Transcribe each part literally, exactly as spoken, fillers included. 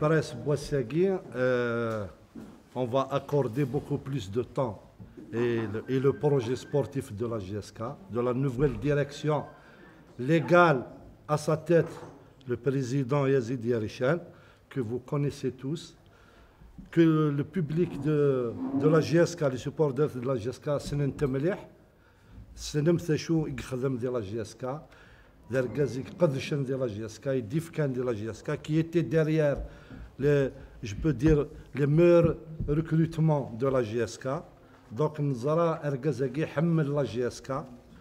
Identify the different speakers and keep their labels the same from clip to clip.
Speaker 1: Presse Boissagui, euh, on va accorder beaucoup plus de temps et le, et le projet sportif de la J S K, de la nouvelle direction légale à sa tête, le président Yazid Yarichal, que vous connaissez tous, que le public de, de la J S K, les supporters de la J S K, c'est un temlih, c'est un mthachou يخدم de la J S K, d'Argazik Qadchan de la J S K, et Difkan de la J S K, qui était derrière, les, je peux dire, les meilleurs recrutements de la J S K. Donc, nous avons Argazaki حمل la J S K.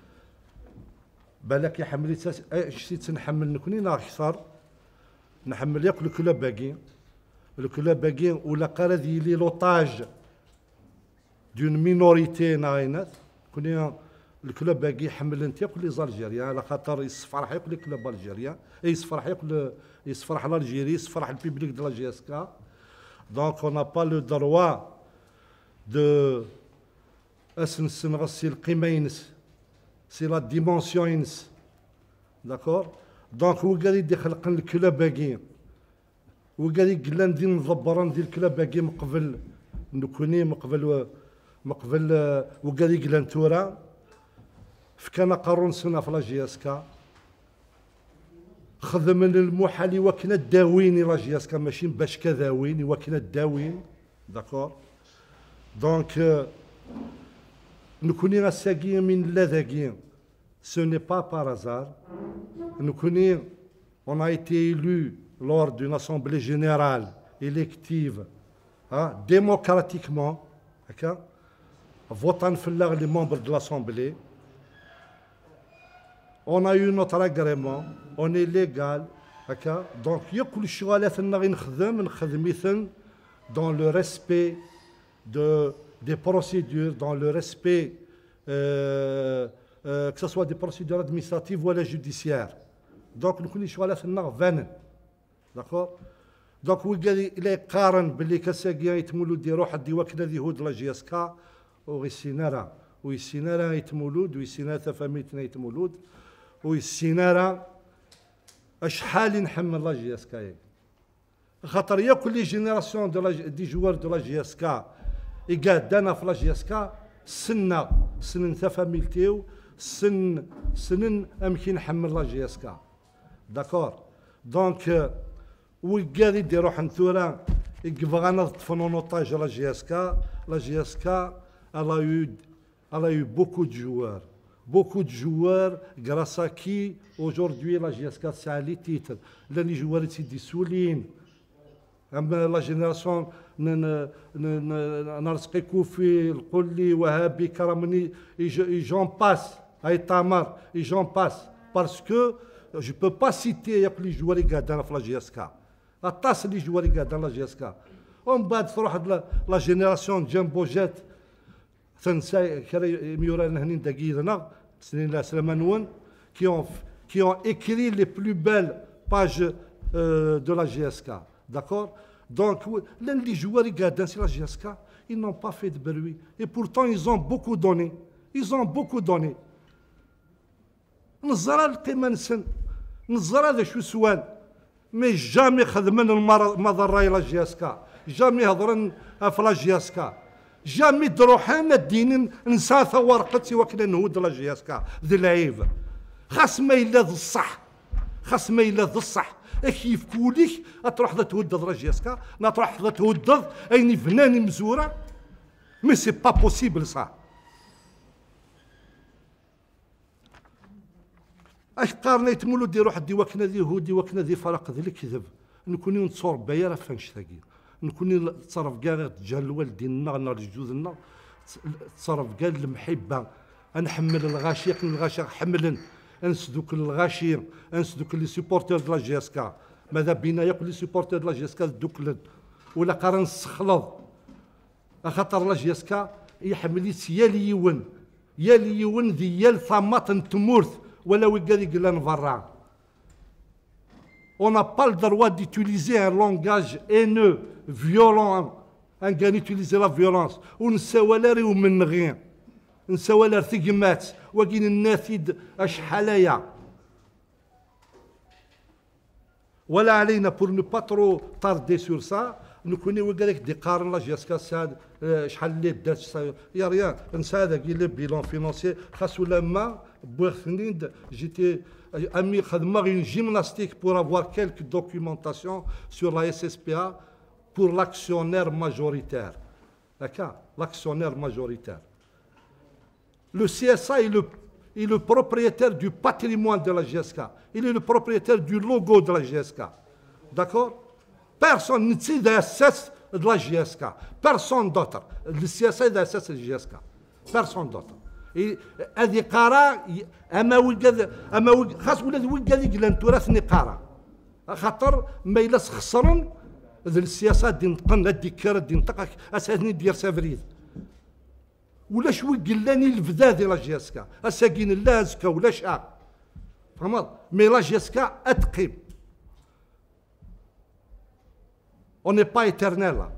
Speaker 1: بالك يحمل شتي تنحمل نكوني نا اكثر نحمل ياك الكلوب باقي الكلوب باقي ولا قراد يلي لوطاج دون مينوريتي ناينات كوني الكلوب باقي يحمل انت ياك لي زالجيريان على خاطر يصفرح ياك الكلوب الجيريان يصفرح ياك يصفرح الجيري يصفرح البيبليك دو لا جي اس كا دونك اون نا با لو دروا دو اسنسن غسي القيمه ينس سي لا ديمونسيون ينس داكور دونك هو قال يدي خلق الكلاب باقي وقال يقلا ندير نضبر ندير الكلاب باقي من قبل نكوني من قبل من قبل وقال يقلا نتورا فكان قارون سنه في لا جي اس كا خذ من المحال وكنا داوين لا جي اس كا ماشي باش كذاوين وكنا داوين داكور دونك نكوني غاساكي من لاذاكي ce n'est pas par hasard. Nous connaissons, on a été élus lors d'une assemblée générale élective, hein, démocratiquement, okay, votant les membres de l'assemblée. On a eu notre agrément, on est légal, okay, donc il y a كل الشغلات اللي نخدم نخدميثن dans le respect de des procédures, dans le respect euh, euh, que ce soit des procédures administratives ou judiciaires. Donc, nous connaissons la fin d'accord. Donc, il est قارن باللي كساقيا يتمولود يروح الديوا كنا ذي هود لا جي اس كا وغيسينارا ويسينارا يتمولود ويسينارا فاميتنا يتمولود ويسينارا اشحال نحمل لا جي اس كا خاطر يا كل جينيراسيون دو دي جوار دو لا جي اس كا يقعدنا في لا جي اس كا سنة سنن ثفاميلتيو سن سنن امكن نحمل لا جي اس كا داكور دونك وقال يدي روح نثورا يبغى نضطف نوطاج لا جي اس كا لا جي اس كا elle a eu elle a eu beaucoup de joueurs beaucoup de joueurs grâce à qui aujourd'hui la جي اس كا تسعى لي تيتر لاني جوار تيدي سولين اما لا جينيراسيون نرزقي كوفي القلي وهابي كرمني جون باس اي تامر جون باس باسكو جو بو با سيتي ياك لي جواري قاعدين في لا جي اس كا الطاس اللي جواري قاعدين لا جي اس كا ومن بعد تروح لا جينيراسيون جامبو جات تنسى ميوران هنين دقيقنا سنين لا سلمانون كي اون كي اون écrit les plus belles pages euh, de la J S K. D'accord. Donc, les joueurs qui gardent sur la J S K, ils n'ont pas fait de bruit. Et pourtant, ils ont beaucoup donné. Ils ont beaucoup donné. نزرا القيمة نسن نزرا ذا شو سوان مي جامي خدمن المضرة لا جي اس كا جامي هضرن في لا جي اس كا جامي دروحان الدين نساثا ورقتي وكنا نهود لا جي اس كا ذي العيب خاص ما إلا ذا الصح خاص ما إلا ذا الصح كيف كوليك تروح ذا تودد لا جي اس كا لا تروح ذا تودد ايني فناني مزوره مي سي با بوسيبل صح اش قارنا يتمولو دي روح دي وكنا ذي هودي وكنا ذي فرق ذي الكذب نكوني نتصور بيا راه فانش ثاقي نكوني نتصرف كاع تجال الوالدين نار جوزنا تصرف كاع المحبه نحمل الغاشيق الغاشيق حملا انسدوك الغاشي انسدوك لي سيبورتور دو لا جي اس كا ماذا بينا ياكل لي سيبورتور دو لا جي اس كا دوكلن ولا قارن نسخلط خاطر لا جي اس كا يحمل يا ليون يا ليون ديال ثمات تمورث ولا وقال يقول نفرع on n'a pas le droit d'utiliser un langage haineux violent ان كان يوتيليزي لا فيولونس ونساو لا ريو من غير نساو لا ثقمات وكاين النافذ اشحاليا ولا علينا pour ne pas trop tarder sur ça نكوني وقال لك دي قارن لا جيسكا ساد شحال اللي دات يا ريان نسى هذا كي لي بيلون فينانسي خاص ولا ما بوغ جيتي امي خدمه une gymnastique pour avoir quelques documentations sur la S S P A pour l'actionnaire majoritaire. D'accord, l'actionnaire majoritaire. Le C S A est le, est le propriétaire du patrimoine de la G S K. Il est le propriétaire du logo de la G S K. D'accord? Personne ne sait d'assess de la G S K. Personne d'autre. Le C S A est d'assess de la G S K. Personne d'autre. هذه قارة أما وجد أما وجد خاص ولاد وجد يقلن تراثني قارة خاطر ما يلاس خسرن ذي السياسة دين قن الدكار دين طاق أساسني دير سافريد ولا شوي قلاني الفدا ديال لا جيسكا أساكين اللازكا ولا شا فهمت مي لا جيسكا أتقيم on n'est pas éternel là.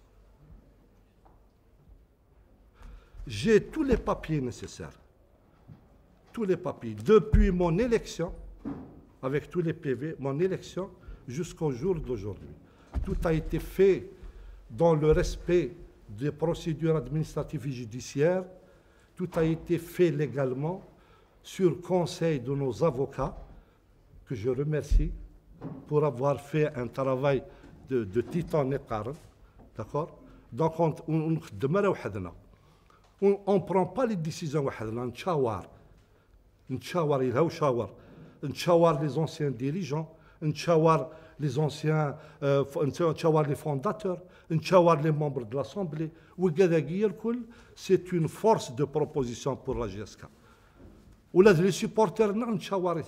Speaker 1: J'ai tous les papiers nécessaires, tous les papiers, depuis mon élection, avec tous les P V, mon élection, jusqu'au jour d'aujourd'hui. Tout a été fait dans le respect des procédures administratives et judiciaires, tout a été fait légalement, sur conseil de nos avocats, que je remercie, pour avoir fait un travail de, de titan épargne, d'accord? Donc on, on, on, on ne prend pas les décisions وحدنا نتشاور نتشاور يلها وشاور نتشاور les anciens dirigeants نتشاور les anciens euh, نتشاور les fondateurs نتشاور les membres de l'Assemblée وكذا الكل c'est une force de proposition pour la G S K ولاد les supporters نتشاور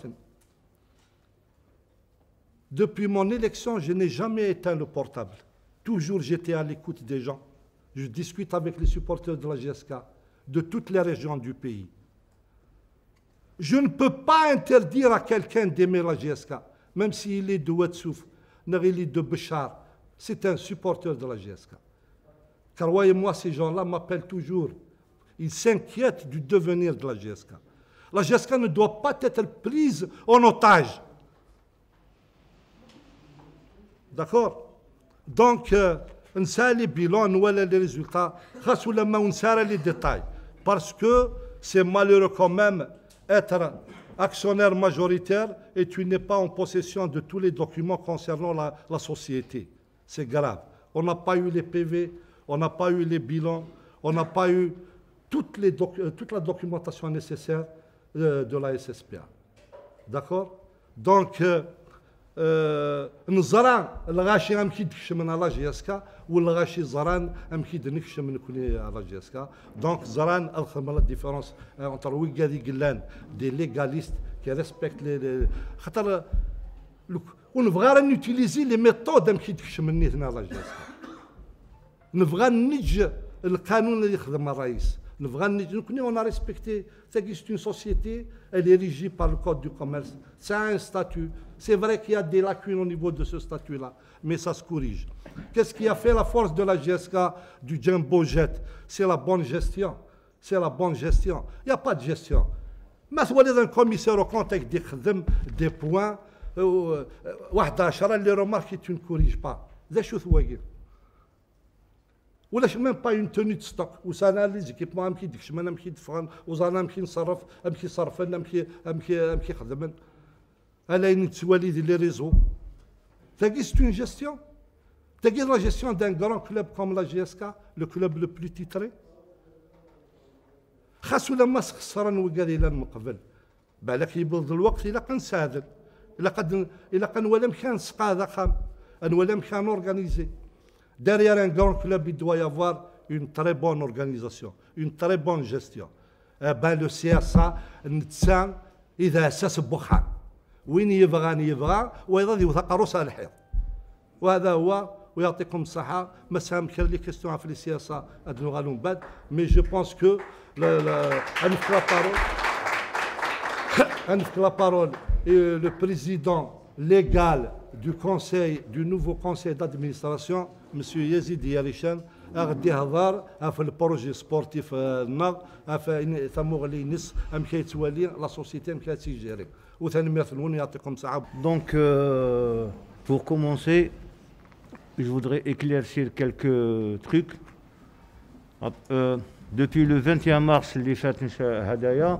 Speaker 1: depuis mon élection je n'ai jamais éteint le portable toujours j'étais à l'écoute des gens. Je discute avec les supporters de la G S K, de toutes les régions du pays. Je ne peux pas interdire à quelqu'un d'aimer la G S K, même s'il est de Ouadsouf, il est de Béchar. C'est un supporter de la G S K. Car voyez-moi, ces gens-là m'appellent toujours. Ils s'inquiètent du devenir de la G S K. La G S K ne doit pas être prise en otage. D'accord? Donc, euh, نسى لي بيلون ولا لي ريزولتا خاص ولا ما ونسى لي ديتاي باسكو سي مالورو كوميم être actionnaire majoritaire et tu n'es pas en possession de tous les documents concernant la, la société. C'est grave. On n'a pas eu les P V, on n'a pas eu les bilans, on n'a pas eu toutes les toute la documentation nécessaire euh, de la S S P A. D'accord? Donc, euh, نزران الغاشي امكي دكش من لا جي اس كا والغاشي زران امكي دنكش من كوني لا جي اس كا دونك زران الخدم لا ديفيرونس انتر ويكا دي قلان دي ليغاليست كي ريسبكت لي خاطر ونبغى راه نوتيليزي لي ميثود امكي دكش مني هنا لا جي اس كا نبغى نج القانون اللي يخدم الرئيس نبغى نكوني اون ريسبكتي تاكي سي اون سوسيتي elle est régie par le code du commerce c'est un statut. C'est vrai qu'il y a des lacunes au niveau de ce statut-là, mais ça se corrige. Qu'est-ce qui a fait la force de la G S K, du Jumbo Jet? C'est la bonne gestion. C'est la bonne gestion. Il n'y a pas de gestion. Mais si vous êtes un commissaire au compte avec des, des points, les remarques, tu ne corriges pas. C'est ce que vous voyez. Ou là, je n'ai même pas une tenue de stock. Ou ça, les équipements, je n'ai même pas de frein, ou ça, je n'ai pas de sarf, je n'ai pas de sarf, je n'ai pas de sarf. Elle a une toilette les réseaux. C'est une gestion. C'est la gestion d'un grand club comme la G S K, le club le plus titré. خاصو لما خسران وقال الى المقبل بالك يبلض الوقت الى كان سادل الى قد الى كان ولا مكان سقا ضخم ان ولا مكان اورغانيزي derrière un grand club il doit y avoir une très bonne organisation une très bonne gestion ben le C S A نتسان اذا اساس بخان وين يبغى يبغى ويظل يوثق راسه الحيط وهذا هو ويعطيكم الصحة ما ساهم كان لي كيستيون في السياسة ادنو غالو من بعد مي جو بونس كو انفك لا بارول انفك لا بارول لو بريزيدون légal du conseil du nouveau conseil d'administration monsieur يزيد ياريشان غادي يهضر في البروجي سبورتيف النهض في ثمو غلي نص ام كيتوالي لا سوسيتي ام كيتيجيري وثاني مثلون يعطيكم الصحة. Donc euh,
Speaker 2: Pour commencer, je voudrais éclaircir quelques trucs. Euh, depuis le vingt et un mars, اللي فات هدايا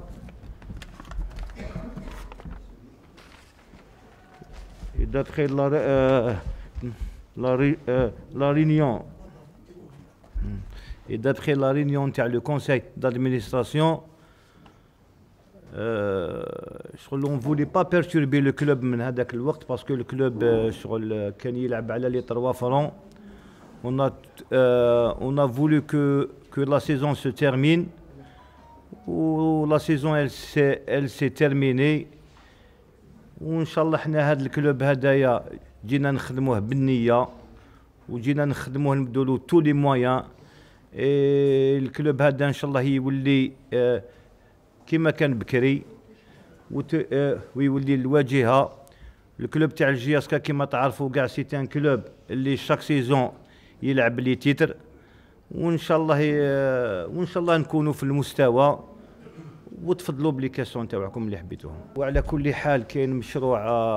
Speaker 2: d'après la, euh, la, euh, la réunion et d'après la réunion du conseil d'administration, euh, on ne voulait pas perturber le club من هذاك الوقت parce que le club شغل كان يلعب على les trois francs. On a, euh, on a voulu que, que la saison se termine. Ou la saison elle s'est elle s'est terminée. وإن شاء الله حنا هذا الكلوب هدايا جينا نخدموه بالنية وجينا نخدموه نبدو له تو لي مويان. الكلوب هذا إن شاء الله يولي آه كما كان بكري آه ويولي الواجهة. الكلوب تاع الجياسكا كما تعرفوا كاع سيتي ان كلوب اللي شاك سيزون يلعب لي تيتر. وإن شاء الله آه وإن شاء الله نكونوا في المستوى وتفضلوا بليكاسيون تاعكم اللي حبيتوهم. وعلى كل حال كاين مشروع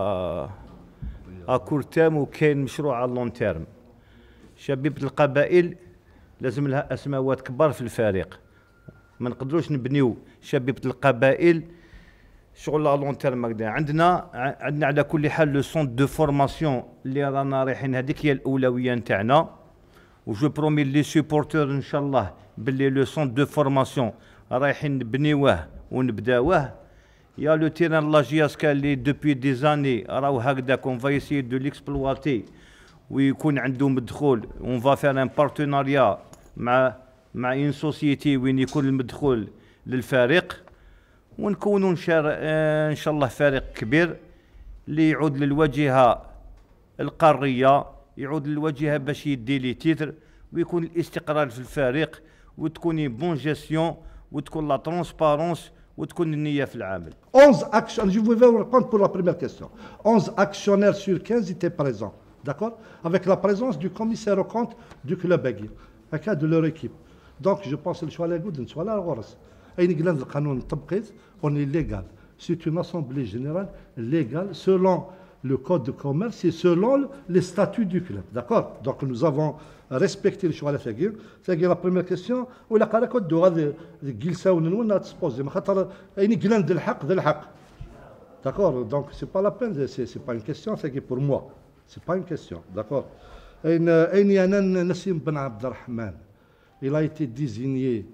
Speaker 2: ا كور تيرم وكاين مشروع ا لون تيرم. شبيبة القبائل لازم لها اسماوات كبار في الفريق. ما نقدروش نبنيو شبيبة القبائل شغل ا لون تيرم هكذا. عندنا عندنا على كل حال لو سونت دو فورماسيون اللي رانا رايحين هذيك هي الاولويه نتاعنا. وجو برومي لي سوبورتور ان شاء الله باللي لو سونت دو فورماسيون رايحين نبنيوه ونبداوه. يا لو تيران لا جياسكا اللي دوبوي دي زاني راهو هكذاك اون فا يسيي دو ليكسبلواتي ويكون عنده مدخول. اون فا فير ان بارتناريا مع مع اون سوسيتي وين يكون المدخول للفريق ونكونوا ان شاء الله فريق كبير اللي يعود للواجهه القاريه، يعود للواجهه باش يدي لي تيتر ويكون الاستقرار في الفريق وتكون بون جيستيون وتكون لا ترونسبارونس وتكون النية في العمل.
Speaker 1: onze actionnaires, je vais vous répondre pour la première question. onze actionnaires sur quinze étaient présents, d'accord? Avec la présence du commissaire aux comptes du club Aguirre, هكا de leur équipe. Donc je pense que le choix est good, soit la غرس. أي نقلنا القانون التبقيت on est légal. C'est une assemblée générale légale selon le code de commerce et selon les statuts du club, d'accord? Donc nous avons respecté le choix de Fagir. Fagir la première question ou la قال كود هذا جلسة ونون تسبوزي ما خاطر أي قلنا ذا الحق ذا الحق. D'accord? Donc c'est pas la peine, c'est c'est pas une question, c'est pour moi. C'est pas une question, d'accord? أين أين أنا نسيم بن عبد الرحمن. Il a été désigné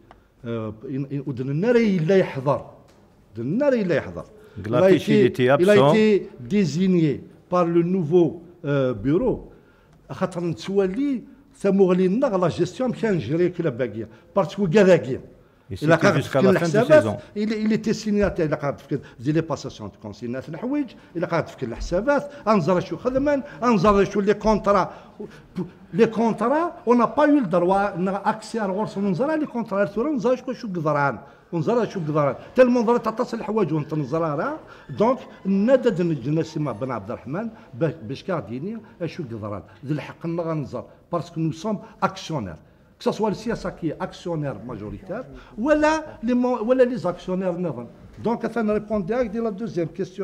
Speaker 1: ودناري لا يحضر. دناري لا يحضر. Il a, été, il a été désigné par le nouveau euh, bureau. خاطر نتولي ثموغلي لنا لا جيستيون كان جيري كلاب Aguirre parce que Aguirre il a jusqu'à la fin de saison il il était signataire il قاعد في دي لي باساسيون كونسينات الحوايج il قاعد في الحسابات انظر شو خدمان انظر شو لي كونطرا لي كونطرا on n'a pas eu le droit accès à الغرس وننظر لي كونطرا ننظر شو شو قدران ونظر شو قدران تالمون نظر تعطس الحوايج وانت نظرها دونك ندد نسمع بن عبد الرحمن باش كارديني شو قدران ذي الحق نغنظر باسكو نو سوم اكسيونير que ce soit le C S A qui est actionnaire majoritaire ou les, ou les actionnaires neufs. Donc, afin de répondre à la deuxième question,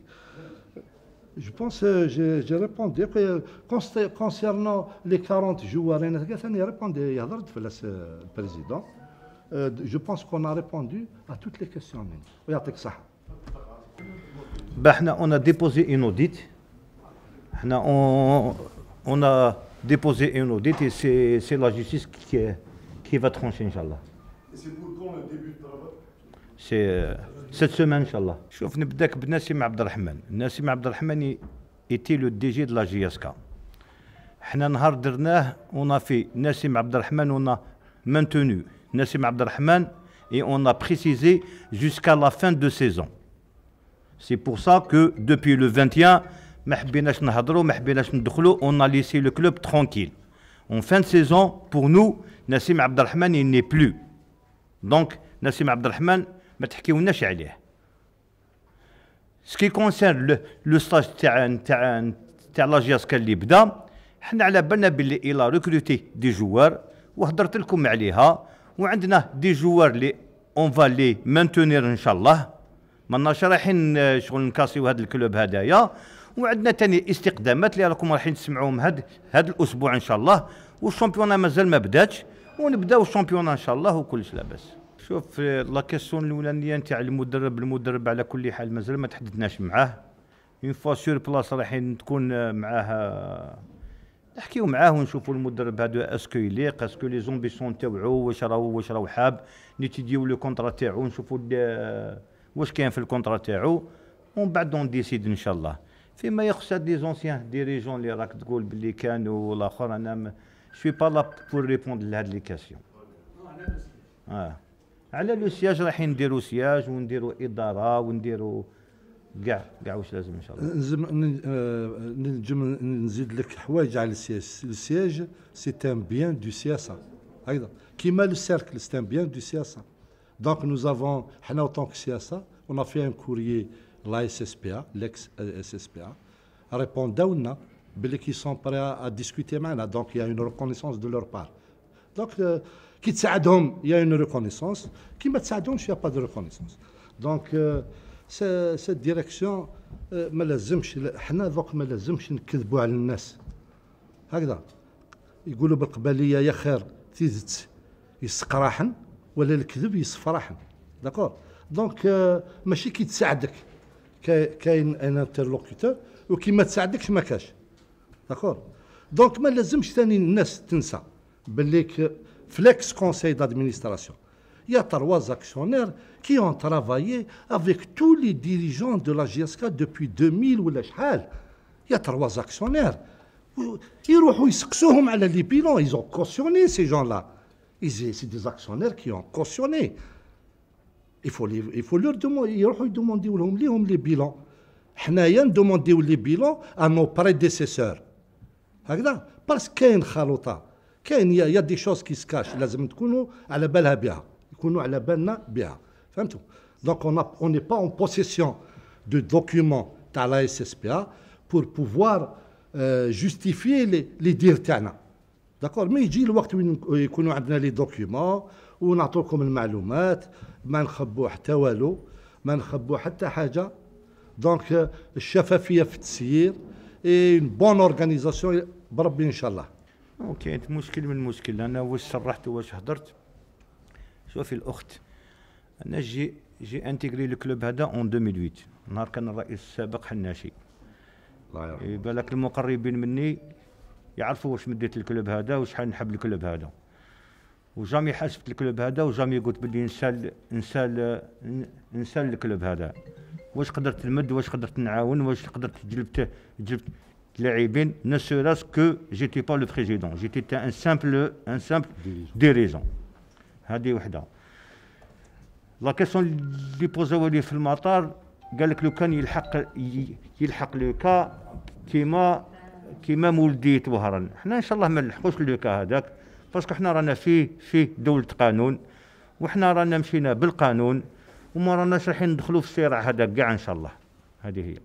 Speaker 1: je pense que j'ai répondu que concernant les quarante joueurs, j'ai répondu à le président. Je pense qu'on a répondu à toutes les questions.
Speaker 2: On a déposé une audit. On, on a déposer un audit et c'est la justice qui, qui va trancher, Inch'Allah.
Speaker 1: Et c'est pour quand le début de travail?
Speaker 2: C'est euh, cette semaine, Inch'Allah. شوف نبداك بنسيم عبد الرحمن. نسيم عبد الرحمن était le D G de la J S K. حنا نهار درناه on a fait Nassim Abdelrahman, on a maintenu Nassim Abdelrahman et on a précisé jusqu'à la fin de saison. C'est pour ça que depuis le vingt et un, on a laissé le club tranquille. En fin de saison, pour nous, Nassim Abdelrahman, il n'est plus. Donc, Nassim Abdelrahman, ce qui concerne le, le stage de la J S K اللي بدا حنا على بالنا باللي il a recruté des joueurs وهضرت لكم عليها وعندنا دي جوار اللي on va les maintenir ان شاء الله. ماناش رايحين شغل نكاسيو هذا الكلوب هدايا وعندنا ثاني استقدامات اللي راكم رايحين تسمعوهم هاد هاد الاسبوع ان شاء الله، والشامبيونا مازال ما بداتش، ونبداو الشامبيونا ان شاء الله وكلش لاباس. شوف لا كيسيون الاولانيه نتاع المدرب، المدرب على كل حال مازال ما تحدثناش معاه. اون فوا سور بلاص رايحين تكون معاه، نحكيو معاه ونشوفوا المدرب هذا اسكو يليق، اسكو لي زومبيسيون تاوعو واش راهو واش راهو حاب، نيتيديو لو كونطرا تاعو نشوفوا واش كاين في الكونطرا تاعو، ومن بعد دون ديسيد ان شاء الله. فيما يخص دي زونسيان ديريجون اللي راك تقول باللي كانوا والاخر، انا شوي با لا بور ريبوندر لهاد لي كاسيون. اه على لو سياج رايحين نديرو سياج ونديرو اداره ونديرو كاع كاع واش لازم ان شاء الله.
Speaker 1: لازم نجم نزيد لك حوايج على السياج. السياج سي ان بيان دو سياسه هكذا كيما لو سيركل سي ان بيان دو سياسه. دونك نو افون حنا اون طونك سياسه اون في ان كوريي لا اس اس بي ا l'ex اس اس بي ا ريبونداونا باللي كي سون بري ا ديسكوتي معنا. دونك يا اون ريكونيسونس دو لور بار. دونك كي تساعدهم يا اون ريكونيسونس، كي ما تساعدهمش يا با دو ريكونيسونس. دونك سا ديريكسيون ما لازمش حنا دوك ما لازمش نكذبوا على الناس هكذا. يقولوا بالقباليه يا خير تيزت يسقراحن ولا الكذب يصفراحن. داكور. دونك ماشي كي تساعدك كاين ان انترلوكيتور، وكي ما تساعدكش ما كاش. داكور. دونك ما لازمش ثاني الناس تنسى باللي فليكس كونساي دادمينستراسيون il y a trois actionnaires qui ont travaillé avec tous les dirigeants de la G S K depuis deux mille ولا شحال. il y a trois actionnaires يروحوا يسقسوهم على لي بيلون. ils ont cautionné ces gens-là. c'est des actionnaires qui ont cautionné. il faut les, il faut leur demander يروحوا يدومونديو لهم ليهم لي بيلون. حنايا ندومونديو لي بيلون à nos prédécesseurs هكذا. باسكو كاين خلطه، كاين يا دي شوز كي سكاش لازم تكونوا على بالها بها، يكونوا على بالنا بها. فهمتوا؟ دونك اون اون ني با اون بوسيسيون دو دوكيومون تاع لا اس اس بي ا بور بوفوار جوستيفيي لي دير تاعنا. داكور. مي يجي الوقت وين يكونوا عندنا لي دوكيومون ونعطوكم المعلومات، ما نخبوا حتى والو، ما نخبوا حتى حاجه. دونك الشفافيه في التسيير اي بون اورغانيزاسيون بربي ان شاء الله.
Speaker 2: كاين مشكل من المشكل. انا واش صرحت واش هضرت. شوفي الاخت، انا جي جي انتيغري الكلوب هذا اون ألفين وثمانية، نهار كان الرئيس السابق حناشي. الله يرحمه. يبان لك المقربين مني يعرفوا واش مديت الكلوب هذا وشحال نحب الكلوب هذا، وجامي حاسبت الكلوب هذا وجامي قلت بدي نسال نسال نسال الكلوب هذا واش قدرت نمد، واش قدرت نعاون، واش قدرت جلبت جلبت لاعبين. ne serait-ce que j'étais pas le président, j'étais un simple un simple dirigeant. هذه وحده. لا كيسيون اللي بوزاو لي في المطار قال لك لو كان يلحق يلحق لو كا كيما كيما مولديت وهران. حنا ان شاء الله ما نلحقوش لو كا هذاك، باسكو حنا رانا في في دولة قانون، وحنا رانا مشينا بالقانون وما راناش رايحين ندخلوا في الصراع هذاك كاع ان شاء الله. هذه هي.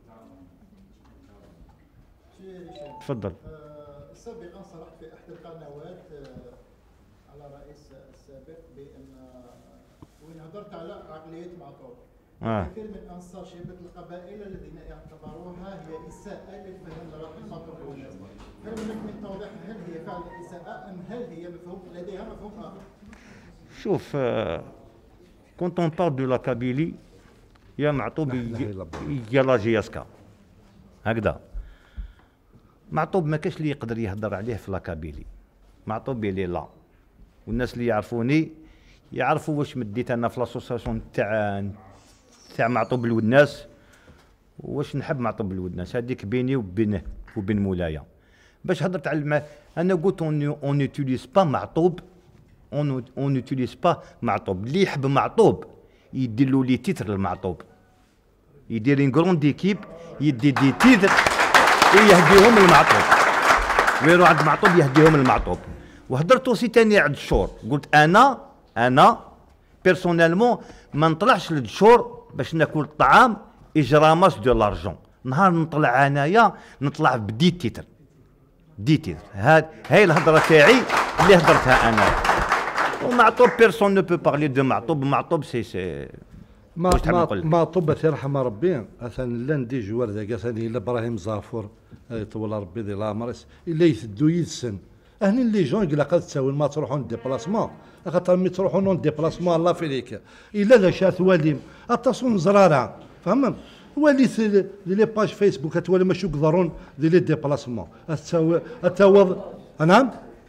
Speaker 2: تفضل.
Speaker 3: سابقا صرحت في احدى القنوات على الرئيس السابق بان وين هضرت على عقليه معطوب.
Speaker 2: آه.
Speaker 3: كثير من انصار شبكه القبائل الذين اعتبروها هي اساءه للفهم الراقي معطوب والناس. هل هناك من توضيح هل هي فعلا اساءه ام هل هي مفهوم لديها مفهوم اخر؟
Speaker 2: شوف كونت اون بار دو لا كابيلي يا معطوب يا لا جي اس كا هكذا. معطوب ما كاش اللي يقدر يهضر عليه في لاكابيلي. معطوب اللي لا، والناس اللي يعرفوني يعرفوا واش مديت انا في لاسوسياسيون تاع تاع معطوب الودناس، واش نحب معطوب الودناس. هذيك بيني وبينه وبين مولايا. باش هضرت على الم... انا قلت اون اون يوتيليز با معطوب، اون اون يوتيليز با معطوب. اللي يحب معطوب يدير له لي تيتر للمعطوب، يدير ان كروند ايكيب يدي دي تيتر يهديهم المعطوب، ويروح عند المعطوب يهديهم المعطوب. وهضرت اوسي تاني عند الشور، قلت انا انا بيرسونيلمون ما نطلعش للشور باش ناكل الطعام اجراماس دو لارجون. نهار نطلع انايا نطلع بدي تيتر دي تيتر. هاد هاي الهضره تاعي اللي هضرتها انا. ومعطوب بيرسون نو بو بارلي دو معطوب. معطوب سي سي
Speaker 1: ما
Speaker 2: واش تحب
Speaker 1: ما
Speaker 2: نقول لك؟
Speaker 1: ما طب يرحم ربي مثلا لا ندي جوار ذاك ثاني الا ابراهيم زافور يطول ربي ذي لامرس الا يثدو يدسن هني لي جون قال قد تساوي ما تروحون ديبلاسمون خاطر مي تروحون نون ديبلاسمون الله فيك الا ذا شات واليم اتصون زراره فهم ولي لي باج فيسبوك تولي ماشي يقدرون دي لي ديبلاسمون تساوي تاوض نعم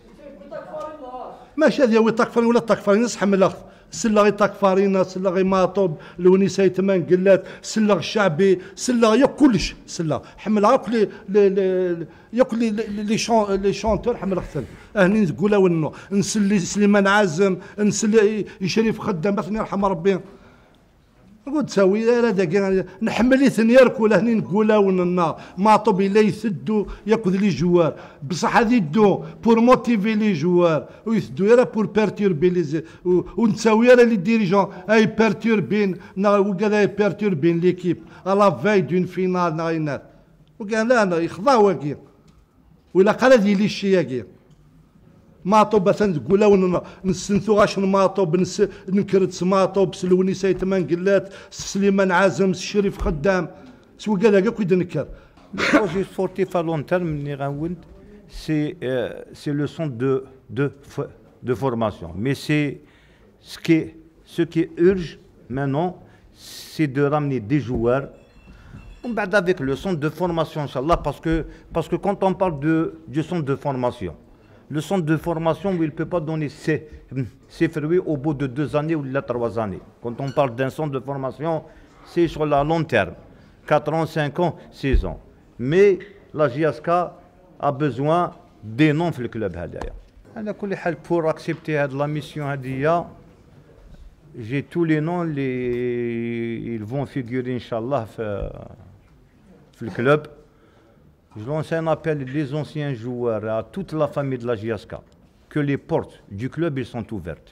Speaker 1: ماشي هذه وي تكفرين ولا تكفرين نصح الاخ سلا غي تكفرين سلا غي ماطوب الونيسه يتمان قلات سلا الشعبي سلا يا كلش سلا حمل عاك لي ياكل لي لي شون لي شونتور حمل اختل هني تقولها ونو نسلي سليمان عازم نسلي شريف خدام مثلا يرحم ربي نقول تساوي هذا نحمل ثنيارك ولا هني نقولها وننا ماطوب الا يسدوا ياخذ لي جوار بصح هذه يدو بور موتيفي لي جوار ويسدوا يرا بور بيرتوربي لي ونساوي يرا لي ديريجون اي بيرتوربين وكذا اي بيرتوربين ليكيب على فاي دون فينال ناينات وقال لا يخضع واكي ولا قال هذه لي الشياكي ماطوب مثلا تقول ون نسنثو غاش ماطوب نكرت ماطوب سلوني سيتمان قلات سليمان عازم الشريف خدام سوا كذا كاع كي نكر
Speaker 2: البروجي سبورتيف ا لون تيرم اللي غنود سي سي لو سون دو دو دو فورماسيون مي سي سكي سو كي urge maintenant c'est de ramener des joueurs on بعد avec le centre de formation inchallah parce que parce que quand on parle de du centre de formation le centre de formation où il ne peut pas donner ses, ses fruits au bout de deux années ou de trois années. Quand on parle d'un centre de formation, c'est sur le long terme, quatre ans, cinq ans, six ans. Mais la J S K a besoin des noms dans le club. Pour accepter la mission, j'ai tous les noms, les, ils vont figurer, Inch'Allah, dans le club. Je lance un appel les anciens joueurs, à toute la famille de la J S K, que les portes du club ils sont ouvertes.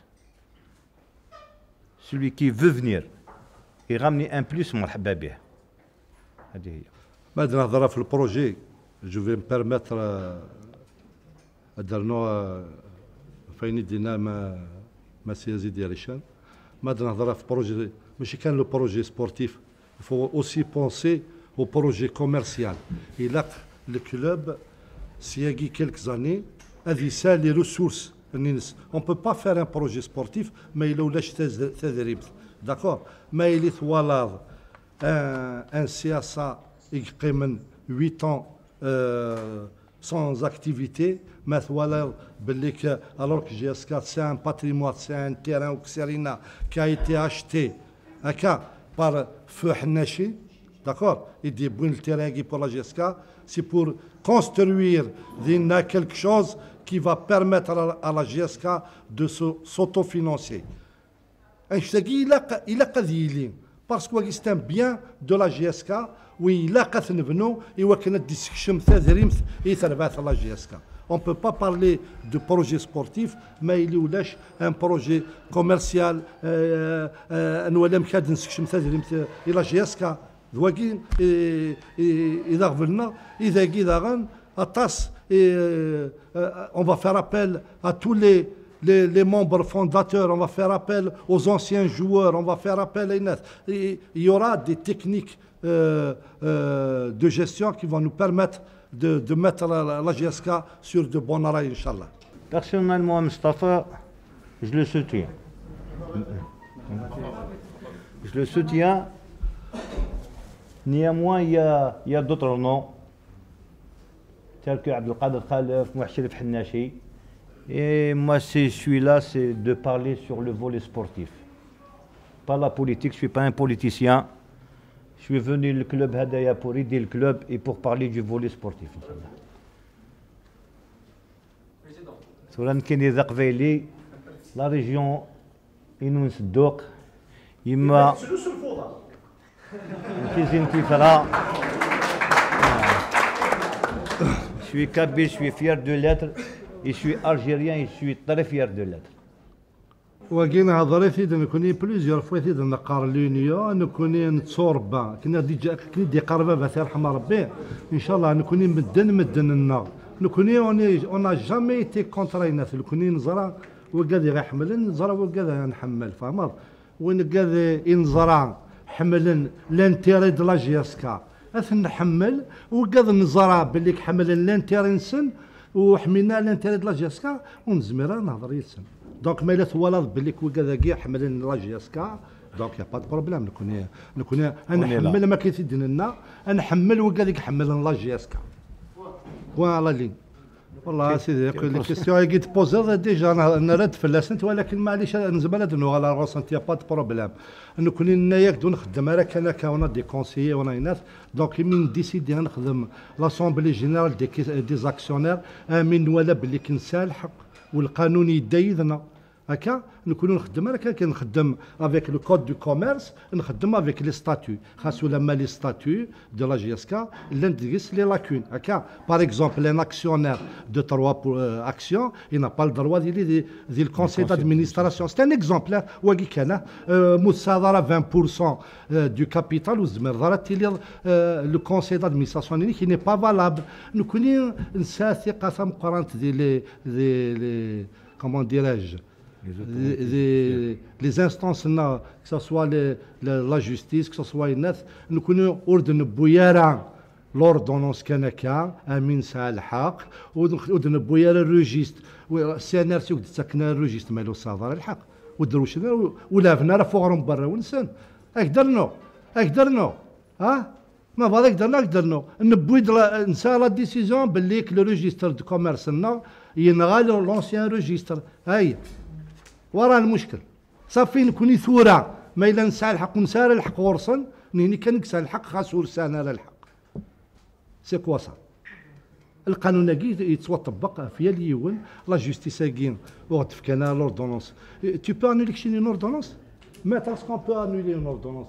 Speaker 2: Celui qui veut venir et ramener un plus, مرحبا به. هذه هي.
Speaker 1: بعد نهضر في البروجي جو في مبيرميتر درنا فين دينا ما ما سيازي دياليشان بعد نهضر في بروجي ماشي كان لو بروجي سبورتيف il faut aussi penser au projet commercial. Il a le club, s'il y a quelques années, a dit ça, les ressources. On ne peut pas faire un projet sportif, mais il a lâché des d'accord. Mais il est voilà un, un C S A qui a huit ans euh, sans activité, mais voilà, alors que J S K, c'est un patrimoine, c'est un terrain qui a été acheté par Feu Hnachi. D'accord. Il dit bon le terrain pour la J S K, c'est pour construire quelque chose qui va permettre à la J S K de s'autofinancer. Il a il a قضية parce que c'est un bien de la J S K oui il a قث نبنو إيوا كانت ديسكشم ثاثريمث يثربات la J S K. On ne peut pas parler de projet sportif, mais il y a un projet commercial. Nous allons faire des discussions avec la J S K. ذواكين إذا قبلنا إذا كذا غن أطاس on va faire appel à tous les les, les membres fondateurs, on va faire appel aux anciens joueurs, on va faire appel à une il y aura des techniques euh, euh, de gestion qui vont nous permettre de, de mettre la, la J S K sur de bons rails, Inch'Allah.
Speaker 2: Personnellement, Mustafa, je le soutiens. Je le soutiens. Néanmoins, il y a, il y a d'autres noms, tels que Abdelkader Khalef, Mouhchirif Hnachi. Et moi, je suis là, c'est de parler sur le volet sportif. Pas la politique, je ne suis pas un politicien. Je suis venu le club Hadaya pour aider le club et pour parler du volet sportif. Président. La région Inouns Dok, il m'a. Je suis kabyle, je suis fier de l'être, et je suis algérien, et je suis très fier de l'être.
Speaker 1: وكاين هضريتي نكوني بليزيور فوا تي نقار لونيو نكوني نتصوربا كنا ديجا كنا دي قربه بث يرحم ربي ان شاء الله نكوني مدن مدن لنا نكوني اوني اون جامي تي كونترينات نكوني نزرا وكذا غيحمل نزرا وكذا نحمل فهمت وين قال ينزرع حمل لانتيري دو لا جي اس كا اثن نحمل وقاد نزرع باللي حمل لانتيري نسن وحملنا لانتيري دو لا جي اس كا ونزمر نهضر يسن دونك ما الا توالد باللي وقاد كاع حمل لا جي اس كا دونك يا با دو بروبليم نكون نكون انا نحمل ما كيتدين لنا انا نحمل وقال لك حمل لا جي اس كا فوالا لي والله سيدي لي كيستيون اللي تبوزا ديجا انا رد فلاسنت ولكن معليش نزبل هاد نو على روسنت يا با دو بروبليم نكون لنا ياك دون نخدم راك انا كاونا دي كونسيي وانا ناس دونك من ديسيدي نخدم لاسومبلي جينيرال دي دي زاكسيونير امين ولا باللي كنسالحق والقانون يدايدنا هكا نكونوا نخدم هكا كنخدم افيك لو كود دو كوميرس نخدم افيك لي ستاتيو خاصو لما لي ستاتيو دو لا جي اس كا اللي ندقس لي لاكون هكا باغ اكزومبل ان اكسيونير دو تروا اكسيون ينا با الدروا ديال ديال الكونسي دادمينستراسيون سي ان اكزومبل واكي كان مصادره عشرين بالمية دو كابيتال وزمر ضرات لي لو كونسي دادمينستراسيون كي ني با فالابل نكوني نسى ثقه مقارنه ديال لي كومون ديراج les, les instances, que ce soit les, la, la justice, que ce soit les nets, nous connaissons ordre bouillard l'ordonnance Kanaka, Amin Salhaq, ou de bouillard le registre, C N R C ou de sakna le registre, mais le Sadar al-Haq, ou de Rouchina, ou la Venara Forum Barra, ou Nsen, Akdarno, Akdarno, hein? ما بعد قدرنا قدرنا نبوي نسى لا ديسيزيون باللي لو ريجستر دو كوميرس ينغال لونسيان ريجستر هاي ورا المشكل صافي نكوني ثوره ما الا نسى الحق ونسال الحق ورسن نيني كان نكسى الحق خاص ورسان على الحق سي كوا صا القانون كي يتطبق في اليون لا جوستيس كي وقت كان لوردونونس tu peux annuler une ordonnance mais est-ce qu'on peut annuler une ordonnance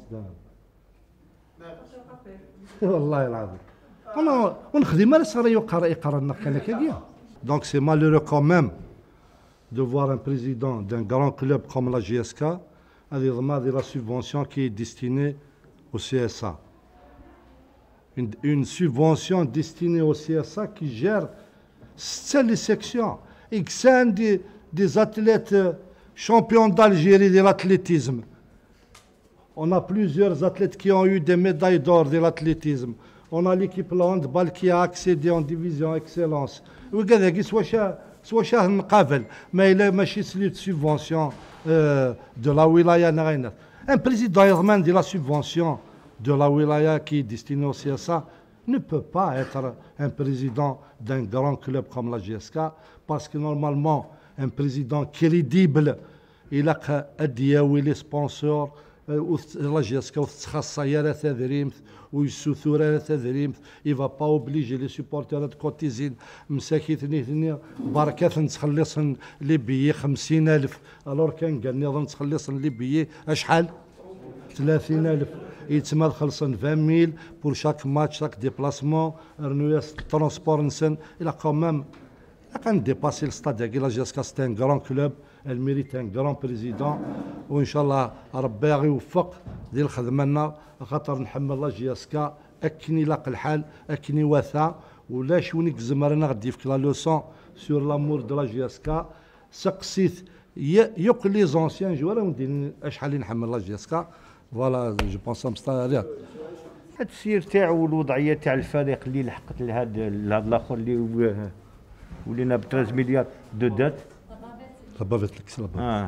Speaker 1: والله العظيم انا ونخدم على صار يقرا يقرا كان كاع دونك سي مالورو كوميم de voir un président d'un grand club comme la G S K هذه ضمان ديال la subvention qui est destinée au C S A une, une subvention destinée au C S A qui gère sept les sections et que c'est des, des athlètes champions d'Algérie de l'athlétisme. On a plusieurs athlètes qui ont eu des médailles d'or de l'athlétisme. On a l'équipe handball qui a accédé en division excellence. وكذا soit شاه soit شاه نقابل ما إلا ماشي سليت subvention de la wilaya نغينا. Un président يضمن de la subvention de la wilaya qui est destinée au C S A ne peut pas être un président d'un grand club comme la G S K parce que normalement un président crédible il a الدياوي les sponsors لا جي اس كا وتتخصص تدريمت ويسوثور تدريمت يفا با اوبليجي لي سوبورتير كوتيزين مساكين ثني ثني بركات نتخلصن لي بيي خمسين ألف الور كان قال نظن تخلصن لي بيي اشحال ثلاثين ألف يتما خلصن عشرين ميل بور شاك ماتش شاك ديبلاسمون رنوياس ترونسبور نسن الى كومام كان ديباسي الستاد ديال لا جي اس كا سي ان غران كلوب elle mérite un grand président وان شاء الله ربي يوفق ديال خدمنا خاطر نحمل لا جي اس كا اكني لاق الحال اكني وثا ولا شونيك زمرنا غادي في لا لوسون سور لامور دو لا جي اس كا سقسيت يوك لي زونسيان جوار وندير اشحال نحمل لا جي اس كا فوالا جو بونس مستغرب
Speaker 2: هاد السير تاعو والوضعيه تاع الفريق اللي لحقت لهذا الاخر اللي ولينا ب ثلاثة مليار دو دات
Speaker 1: لبابت لك لبابت
Speaker 2: اه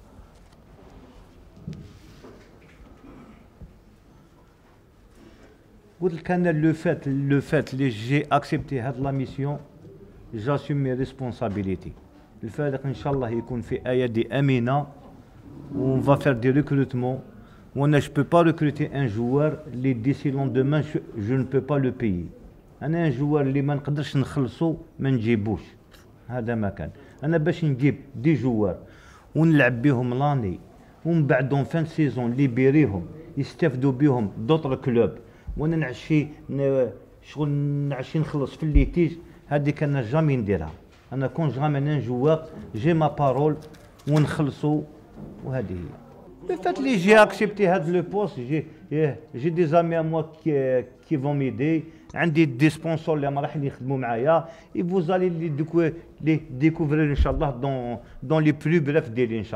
Speaker 2: قلت لك انا لو فات لو فات لي جي اكسبتي هاد لا ميسيون جاسوم مي ريسبونسابيليتي الفريق ان شاء الله يكون في ايادي امينه و فا فير دي ريكروتمون وانا جو بو با ريكروتي ان جوار لي ديسي لوندومان جو نو بو با لو بايي انا ان جوار اللي ما نقدرش نخلصو ما نجيبوش هذا ما كان انا باش نجيب دي جوار ونلعب بهم لاني ومن بعد دون فان سيزون ليبيريهم يستافدوا بهم دوطر كلوب وانا نعشي شغل نعشي نخلص في الليتيج هذيك انا جامي نديرها انا كون جامي ان جوار جي ما بارول ونخلصوا وهذه هي Le fait que j'ai accepté le poste, j'ai des amis à moi qui, qui vont m'aider, j'ai des sponsors qui vont m'aider, et vous allez les découvrir, Inch'Allah, dans, dans les plus brefs délais, Inch'Allah.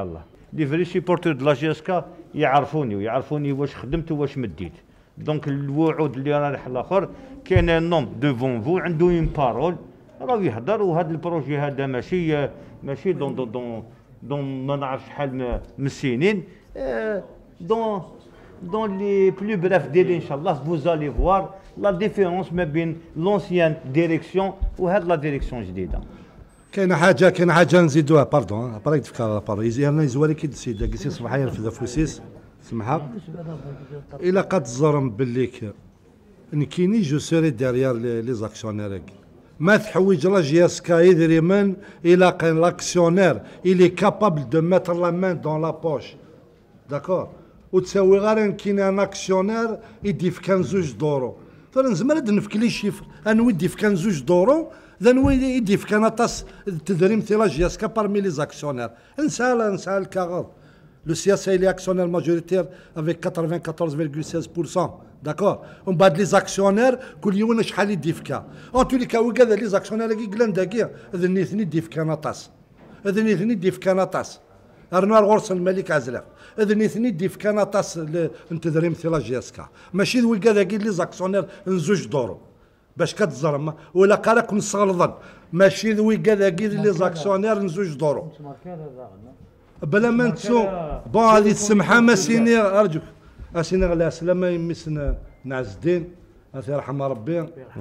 Speaker 2: لي فري سيبورتور دو لا جي اس كا يعرفوني ويعرفوني واش خدمت وواش مديت. دونك الوعود اللي رايح الاخر كاين ان نوم دوفون فو عنده اون بارول راه يهضر. وهذا البروجي هذا ماشي ماشي دون دون دون دون ما نعرف شحال من السنين. دون دون لي بلو بريف ديلي ان شاء الله فوز الي فوار لا ديفيرونس ما بين لونسيان ديريكسيون وهاد لا ديريكسيون جديده.
Speaker 1: كاينه حاجه كاينه حاجه نزيدوها باردون بريك تفكر بارو يزيرنا يزوالي كي السيده كيسي صباح يرفد فوسيس سمحها الا قد الظرم بالليك نكيني جو سوري ديريير لي زاكسيونير ما تحوج لا جي اس كا يدري من الى كان لاكسيونير الي كابابل دو ميتر لا مان دون لا بوش داكور وتساوي غير كاين ان اكسيونير يدي في كان زوج دورو فنزمر نفك لي شيفر انو يدي في كان زوج دورو ذا نوي يدي في كان اطاس التدريم تاع لا جي اس كا بارمي لي زاكسيونير نسى نسى الكاغور لو سياسه اللي اكسيونير ماجوريتير افيك ثمانية وثمانين فاصلة ستة بالمئة داكور ومن بعد لي زاكسيونير كل يوم شحال يدي في كا اون تولي كا وكذا لي زاكسيونير كي كلان داكيا هذا نيثني يدي في كان اطاس هذا نيثني يدي في كان اطاس ارنوار غورس الملك عزلاف هذا نيثني يدي في كان اطاس التدريم تاع لا جي اس كا ماشي وكذا كي لي زاكسيونير نزوج دورو باش كتزرم ولا قالك نصغلظن ماشي ذوي كذا كي لي زاكسيونير نزوج دورو بلا ما نتسو بون هذه السمحه ما سيني ارجوك اسيني على سلامه يمسنا نعز الدين الله يرحم ربي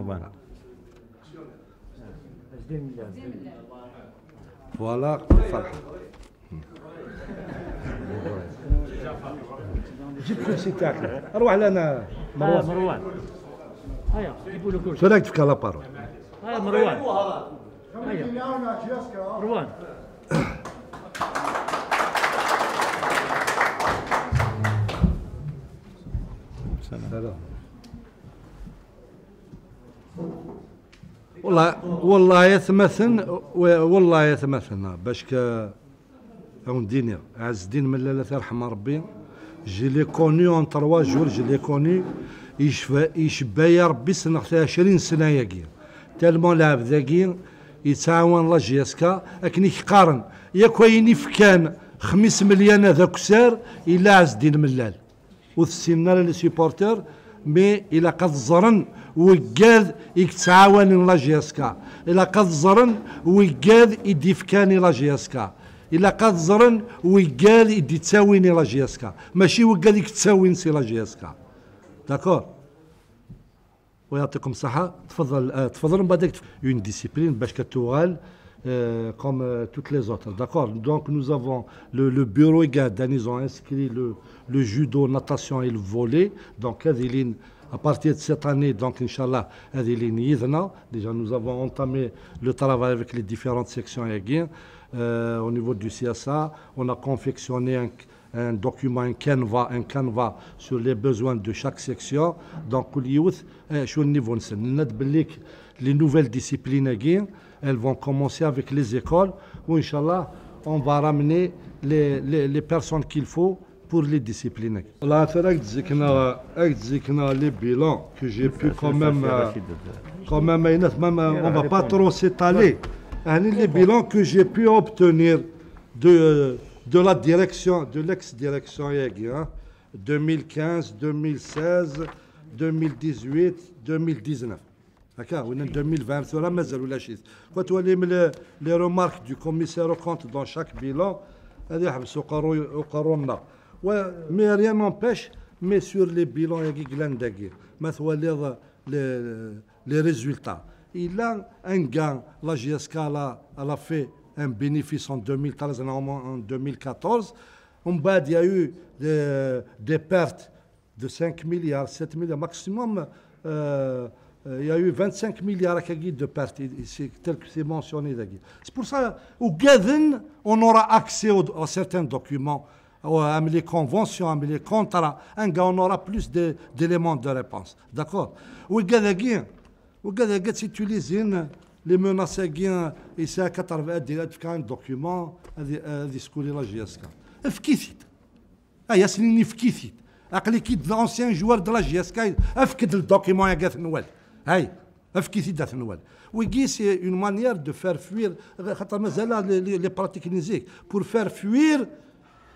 Speaker 1: فوالا فرح جيب كرسي تاعك اروح لنا
Speaker 4: مروان مروان هيا جيبوا له كرسي
Speaker 1: شو رايك تفك لا بارول
Speaker 4: هيا مروان هيا مروان
Speaker 1: والله والله يتمثل والله يتمثل باش ك ديني عز الدين من الله يرحم ربي جي لي كوني اون تروا جور جي لي كوني يشفى يشبى يا ربي سنة عشرين سنه ياكي تالمون لعب ذاكي يتعاون لا جي اس كا اكني يقارن يا كويني فكان خمس مليون هذاك سار الى عز الدين ملال وثسينا لي سيبورتور مي الى قد زرن وكاد يتعاون لا جي اس كا الى قد زرن وكاد يدي فكاني لا جي اس كا الى قد زرن وكاد يدي تساويني لا جي اس كا ماشي وكاد يتساوين سي لا جي اس كا داكور ويعطيكم الصحه تفضل آه تفضل من بعدك اون ديسيبلين باش كتوغال Euh, comme euh, toutes les autres. D'accord. Donc nous avons le, le bureau Egadan, ils ont inscrit le, le judo, natation et le volley. Donc à partir de cette année, donc Inch'Allah, déjà nous avons entamé le travail avec les différentes sections euh, au niveau du C S A. On a confectionné un, un document, un canevas, un canevas sur les besoins de chaque section. Donc sur le niveau les nouvelles disciplines elles vont commencer avec les écoles où, Inch'Allah, on va ramener les, les, les personnes qu'il faut pour les disciplines. Là, les bilans que j'ai pu quand même, quand même, on ne va pas trop s'étaler. Les bilans que j'ai pu obtenir de, de la direction, de l'ex-direction deux mille quinze, deux mille seize, deux mille dix-huit, deux mille dix-neuf. D'accord, on est en deux mille vingt, ça mais ça la chose. Quand on lit les, les remarques du commissaire au compte dans chaque bilan, mais rien n'empêche, mais sur les bilans, il y a les, les résultats. Il a un gain, la G S K a, elle a fait un bénéfice en deux mille treize, en deux mille quatorze. En bas, il y a eu des, des pertes de cinq milliards, sept milliards maximum. Euh, il y a eu vingt-cinq milliards de pertes, tel que c'est mentionné. C'est pour ça qu'on aura accès à certains documents, à les conventions, à les contrats, on aura plus d'éléments de réponse. D'accord? Si tu lis les menaces, et c'est à quatre-vingts un document, à discuter la G S K. Fkithit. Ah, Yassine Fkithit. Akli kid l'ancien joueur de la G S K, afkid le document à Gath Noël. Hey, afkithit Gath Noël. Oui, c'est une manière de faire fuir les pratiques musiques pour faire fuir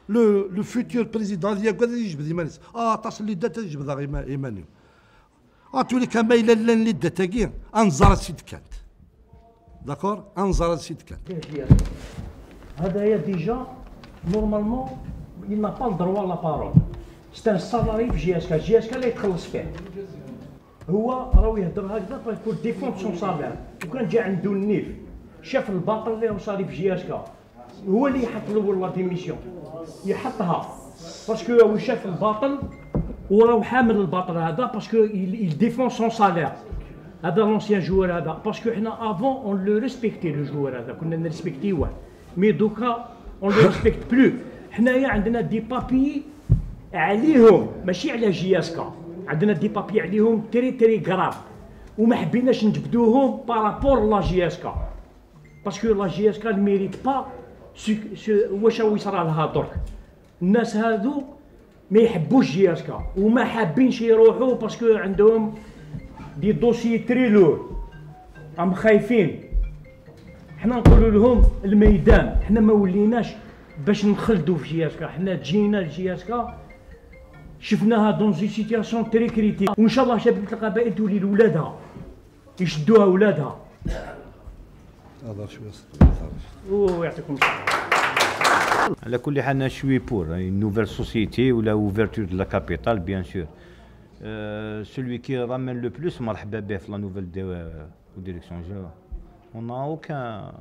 Speaker 1: لو لو فيتور بريزيدون ديالك غادي يجبد ايمانيس اه طاس اللي دات يجبد ايمانيو اه تولي كما الا لا اللي دات تاكي انزار السيد كانت داكور انزار السيد كانت
Speaker 4: هذايا ديجا نورمالمون il n'a pas le droit à la parole. C'est un salarié في جي اس كا، جي اس كا اللي يتخلص فيه. هو راهو يهضر هكذا بور ديفوند سون سالير، وكان جا عنده النيف شاف الباطل اللي وصالي في جي اس كا، هو اللي يحط الاول لا ديميسيون، يحطها باسكو هو شاف الباطل وراهو حامل الباطل هذا باسكو il défend son salaire. هذا لونسيان جوار هذا باسكو حنا افون اون لو ريسبكتي لو جوار هذا كنا نريسبكتيوه، مي دوكا اون لو ريسبكت بلو. حنايا عندنا دي بابي عليهم ماشي على جي اس كا، عندنا دي بابي عليهم تري تري كراف وما حبيناش نجبدوهم بارابور لا جي اس كا باسكو لا جي اس كا ميريت با واش راهو يصرى لها درك. الناس هادو ما يحبوش جي اس كا وما حابينش يروحوا باسكو عندهم دي دوسي تري لور، راهم خايفين. حنا نقولوا لهم الميدان، حنا ما وليناش باش نخلدوا في جي اس كا، حنا جينا لجي اس كا شفناها دون زي سيتياسيون تري كريتيك، وان شاء الله شباب القبائل تولي لولادها يشدوها ولادها.
Speaker 1: هذا شويه
Speaker 4: ويعطيكم الصحه.
Speaker 2: على كل حال انا شوي بور une nouvelle société ou la ouverture de la capitale bien sûr. Euh, celui qui ramène le plus مرحبا به في la nouvelle direction. On n'a aucun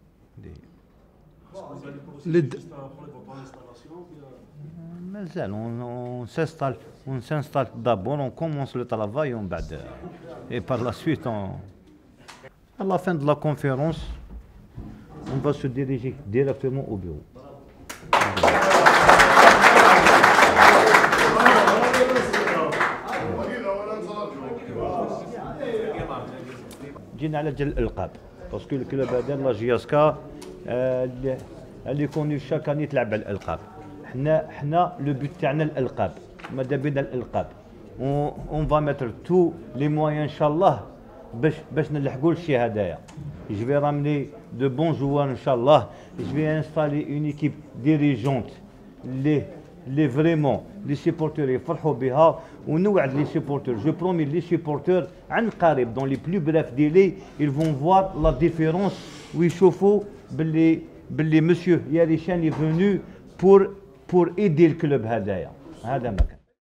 Speaker 1: Les
Speaker 2: مازال on, on s'installe on s'installe d'abord, on commence le travail on بعد et par la suite on à la fin de la conférence on va se diriger directement au bureau. جينا على جال الالقاب باسكو الكلوب هذا لا جي اس كا اللي كوني شاك اني تلعب على الالقاب. حنا حنا لو بوت تاعنا الالقاب، ماذا بينا الالقاب اون فا ميتر تو لي مويان ان شاء الله باش باش نلحقوا الشيء هذايا. جو في رامني دو بون جوار ان شاء الله، جو في انستالي اون ايكيب ديريجونت لي لي فريمون لي سيبورتور يفرحوا بها، ونوعد لي سيبورتور جو برومي لي سيبورتور عن قريب دون لي بلو بريف ديلي ils vont voir la différence ويشوفوا باللي باللي مسيو ياريشان est venu pour pour aider الكلوب هذايا. هذا ما كان.